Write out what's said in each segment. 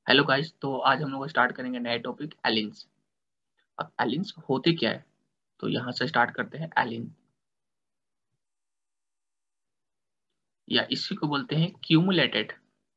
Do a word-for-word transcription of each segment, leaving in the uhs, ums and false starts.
Hello guys, तो आज हम लोग स्टार्ट करेंगे नया टॉपिक एलिन्स। अब एलिन्स होते क्या है, तो यहाँ से स्टार्ट करते हैं। एलिन या इसी को बोलते हैं क्यूमुलेटेड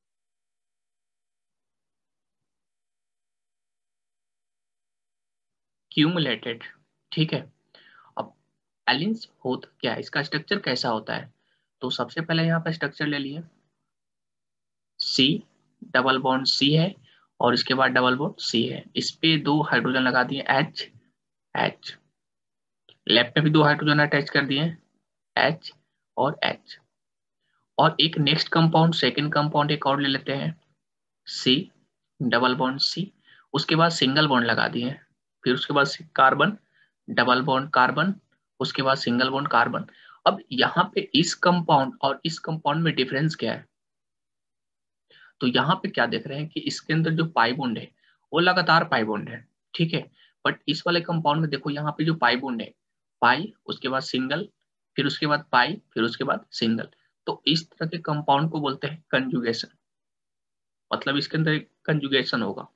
क्यूमुलेटेड ठीक है। अब एलिन्स होता क्या है, इसका स्ट्रक्चर कैसा होता है, तो सबसे पहले यहाँ पे स्ट्रक्चर ले लिए। सी डबल बॉन्ड सी है और इसके बाद डबल बॉन्ड सी है, इस पे दो हाइड्रोजन लगा दिए एच एच। लेफ्ट में भी दो हाइड्रोजन अटैच कर दिए एच और एच। और एक नेक्स्ट कंपाउंड सेकंड कंपाउंड एक और ले लेते हैं सी डबल बॉन्ड सी। उसके बाद सिंगल बॉन्ड लगा दिए, फिर उसके बाद कार्बन डबल बॉन्ड कार्बन, उसके बाद सिंगल बॉन्ड कार्बन। अब यहाँ पे इस कंपाउंड और इस कंपाउंड में डिफरेंस क्या है, तो यहाँ पे क्या देख रहे हैं कि इसके अंदर जो पाई बॉन्ड है वो लगातार पाई बॉन्ड है, ठीक है। बट इस वाले कंपाउंड में देखो, यहाँ पे जो पाई बॉन्ड है, पाई उसके बाद सिंगल, फिर उसके बाद पाई, फिर उसके बाद सिंगल। तो इस तरह के कंपाउंड को बोलते हैं कंजुगेशन, मतलब इसके अंदर एक कंजुगेशन होगा।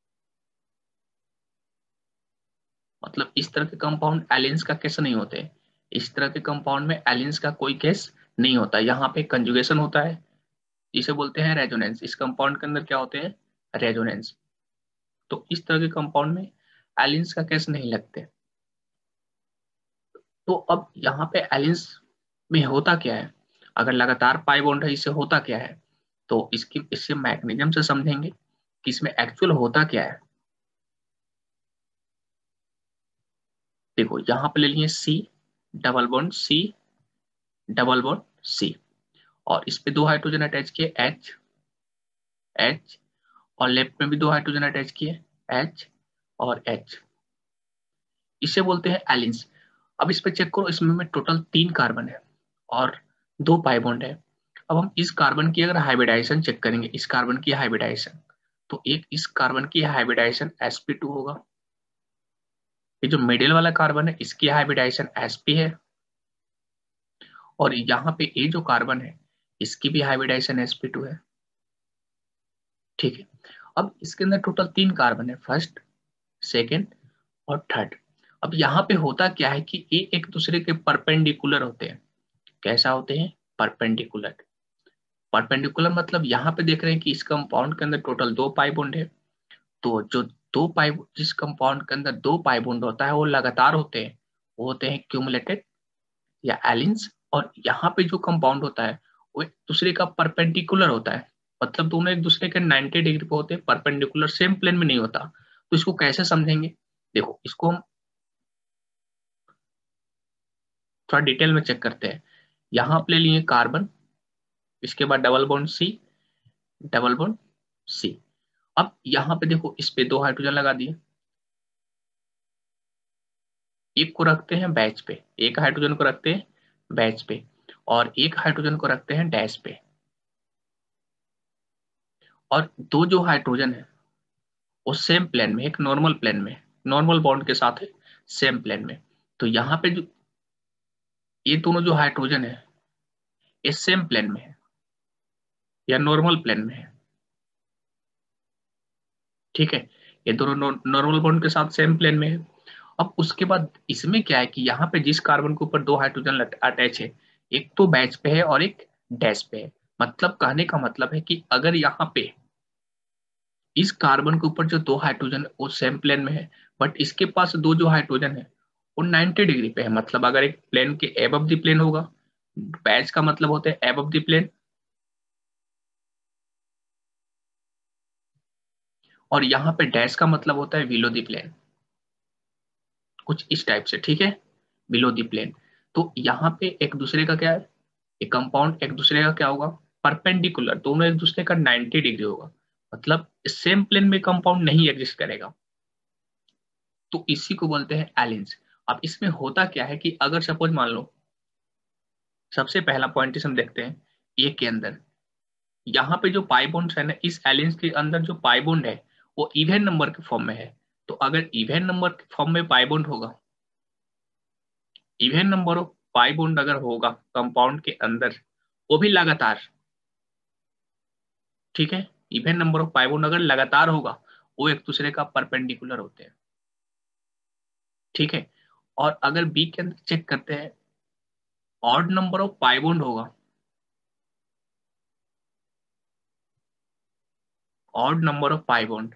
मतलब इस तरह के कंपाउंड एलिन्स का केस नहीं होते, इस तरह के कंपाउंड में एलिन्स का कोई केस नहीं होता। यहाँ पे कंजुगेशन होता है, इसे बोलते हैं रेजोनेंस। इस कंपाउंड के अंदर क्या होते हैं, रेजोनेंस। तो इस तरह के कंपाउंड में एलिन्स का केस नहीं लगते। तो अब यहाँ पे एलिन्स में होता क्या है, अगर लगातार पाई बॉन्ड है, इससे होता क्या है, तो इसकी इससे मैकेनिज्म से समझेंगे कि इसमें एक्चुअल होता क्या है। देखो यहाँ पे ले लिए C double bond C double bond C, और इस पे दो हाइड्रोजन अटैच किए एच एच, और लेफ्ट में भी दो हाइड्रोजन अटैच किए एच और एच। इसे बोलते हैं एलिन्स। अब इस पे चेक करो, इसमें में टोटल तीन कार्बन है और दो पाई बॉन्ड है। अब हम इस कार्बन की अगर हाइब्रिडाइजेशन चेक करेंगे, इस कार्बन की हाइब्रिडाइजेशन, तो एक इस कार्बन की हाइब्रिडाइजेशन एस पी टू होगा। ये जो मिडिल वाला कार्बन है इसकी हाइब्रिडाइजेशन एस पी है, और यहाँ पे ये जो कार्बन है इसकी भी हाइब्रिडाइजेशन एस पी टू है, ठीक है। अब इसके अंदर टोटल तीन कार्बन है, फर्स्ट सेकेंड और थर्ड। अब यहाँ पे होता क्या है कि ये एक दूसरे के परपेंडिकुलर होते हैं। कैसा होते हैं, परपेंडिकुलर। परपेंडिकुलर मतलब यहाँ पे देख रहे हैं कि इस कंपाउंड के अंदर टोटल दो पाई बॉन्ड है, तो जो दो पाई, जिस कंपाउंड के अंदर दो पाई बॉन्ड होता है वो लगातार होते हैं, वो होते हैं क्यूमुलेटेड या एलिन्स। और यहाँ पे जो कंपाउंड होता है वो एक दूसरे का परपेंडिकुलर होता है, मतलब दोनों एक दूसरे के नाइंटी डिग्री पे होते हैं, परपेंडिकुलर सेम प्लेन में नहीं होता। तो इसको कैसे समझेंगे, देखो इसको हम थोड़ा डिटेल में चेक करते हैं। यहाँ पे ले लिए कार्बन, इसके बाद double bond C double bond C. अब यहाँ पे देखो, इस पे दो हाइड्रोजन लगा दिए, एक को रखते हैं बैच पे, एक हाइड्रोजन को रखते हैं बैच पे, और एक हाइड्रोजन को रखते हैं डैश पे। और दो जो हाइड्रोजन है वो सेम प्लेन में, एक नॉर्मल प्लेन में, नॉर्मल बॉन्ड के साथ है, सेम प्लेन में। तो यहाँ पे जो ये दोनों जो हाइड्रोजन है ये सेम प्लेन में है या नॉर्मल प्लेन में है, ठीक है। ये दोनों नॉर्मल बॉन्ड के साथ सेम प्लेन में है। अब उसके बाद इसमें क्या है कि यहाँ पे जिस कार्बन के ऊपर दो हाइड्रोजन अटैच है, एक तो बैच पे है और एक डैश पे है। मतलब कहने का मतलब है कि अगर यहाँ पे इस कार्बन के ऊपर जो दो हाइड्रोजन वो सेम प्लेन में है, बट इसके पास दो जो हाइड्रोजन है वो नाइंटी डिग्री पे है, मतलब अगर एक प्लेन के एबव द प्लेन होगा, बैच का मतलब होता है एबव द प्लेन, और यहाँ पे डैश का मतलब होता है बिलो द प्लेन, कुछ इस टाइप से, ठीक है, बिलो द प्लेन। तो यहाँ पे एक दूसरे का क्या है, एक कंपाउंड एक दूसरे का क्या होगा, परपेंडिकुलर, दोनों एक दूसरे का नाइंटी डिग्री होगा, मतलब सेम प्लेन में कंपाउंड नहीं एग्जिस्ट करेगा। तो इसी को बोलते हैं एलिन्स। अब इसमें होता क्या है कि अगर सपोज मान लो, सबसे पहला पॉइंट हम देखते हैं ए के अंदर, यहाँ पे जो पाई बॉन्ड्स है ना, इस एलिन्स के अंदर जो पाई बॉन्ड है वो इवन नंबर के फॉर्म में है। तो अगर इवन नंबर के फॉर्म में पाई बॉन्ड होगा, even number of pi bond अगर होगा कंपाउंड के अंदर, वो भी लगातार, ठीक है, even number of pi bond अगर लगातार होगा वो एक दूसरे का परपेंडिकुलर होते हैं, ठीक है। और अगर बी के अंदर चेक करते हैं, odd number of pi bond होगा, odd number of pi bond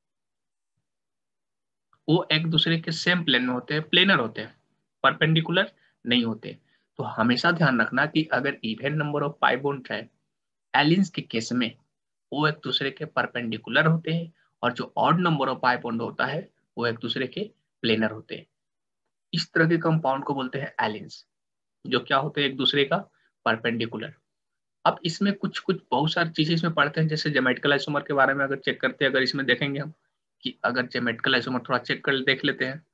वो एक दूसरे के सेम प्लेन में होते हैं, प्लेनर होते हैं, परपेंडिकुलर नहीं होते। तो हमेशा ध्यान रखना कि अगर even number of pi bond है एलिन्स के केस में वो एक दूसरे के परपेंडिकुलर होते हैं, और जो odd number of pi bond होता है वो एक दूसरे के प्लेनर होते हैं। इस तरह के कंपाउंड को बोलते हैं एलिन्स, जो क्या होते हैं एक दूसरे का परपेंडिकुलर। अब इसमें कुछ कुछ बहुत सारी चीजें इसमें पढ़ते हैं, जैसे ज्योमेट्रिकल आइसोमर के बारे में अगर चेक करते हैं, अगर इसमें देखेंगे हम कि अगर ज्योमेट्रिकल आइसोमर थोड़ा चेक कर देख लेते हैं,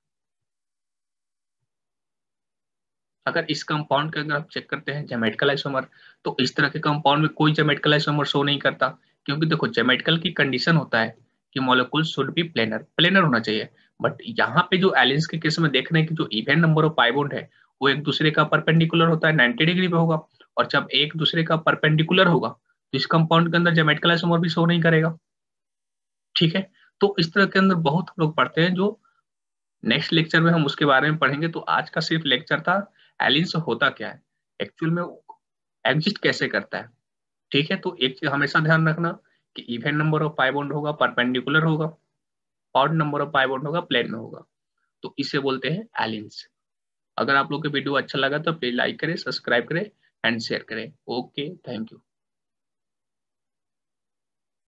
अगर इस कंपाउंड के अगर आप चेक करते हैं ज्योमेट्रिकल आइसोमर, तो इस तरह के कंपाउंड में कोई ज्योमेट्रिकल आइसोमर शो नहीं करता, क्योंकि देखो ज्योमेट्रिकल की कंडीशन होता है कि molecule should be planar, planar होना चाहिए। बट यहाँ पे जो एलिन्स के केस में देख रहे हैं कि जो even number of pi bond है वो एक दूसरे का परपेंडिकुलर होता है, नाइन्टी डिग्री पे होगा, और जब एक दूसरे का परपेंडिकुलर होगा तो इस कंपाउंड के अंदर ज्योमेट्रिकल आइसोमर भी शो नहीं करेगा, ठीक है। तो इस तरह के अंदर बहुत लोग पढ़ते हैं, जो नेक्स्ट लेक्चर में हम उसके बारे में पढ़ेंगे। तो आज का सिर्फ लेक्चर था एलिन्स होता क्या है, एक्चुअल में एग्जिस्ट कैसे करता है, ठीक है। तो एक चीज हमेशा ध्यान रखना कि even number of pi bond होगा परपेंडिकुलर होगा, odd number of pi bond होगा प्लेन में होगा, तो इसे बोलते हैं एलिन्स। अगर आप लोग को वीडियो अच्छा लगा तो प्लीज लाइक करें, सब्सक्राइब करें एंड शेयर करें। Okay, thank you.